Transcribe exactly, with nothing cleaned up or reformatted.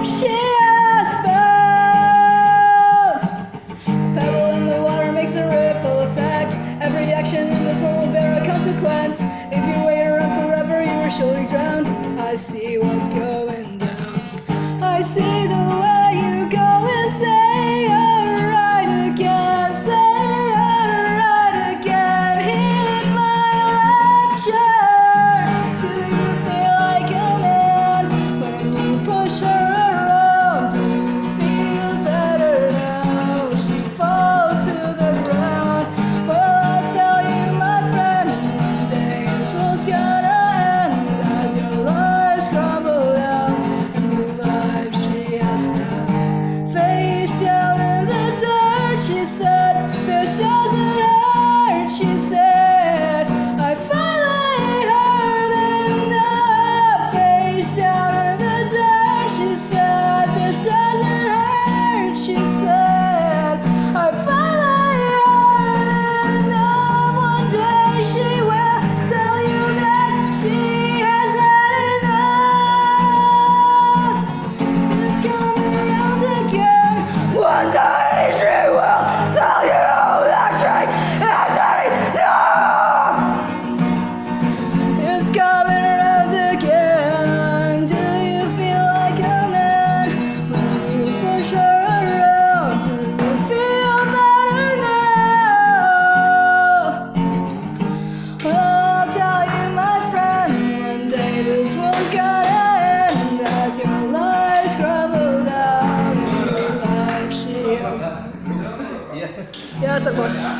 she has found. A pebble in the water makes a ripple effect. Every action in this world will bear a consequence. If you wait around forever, you will surely drown. I see what's going down. I see the way you go and say you're right again. Say you're right again. Heed my lecture. Do you feel like a man when you push her around? Do you feel better now? She falls to the ground. Well, I'll tell you, my friend, one day this world's gonna end as your lives crumble down. And the life she has now, face down in the dirt, she said, this doesn't hurt, she said, I finally heard enough. Face down in the dirt, she said, this doesn't hurt, she said, I finally heard enough. One day she will tell you that she has had enough. It's coming around again. One day she will tell you that she has had enough. It's coming around again. Do you feel like a man when you push her around? Do you feel better now? Well, I'll tell you, my friend, one day this world's gonna end as your lives crumble down. And the life she has. Yes, of course.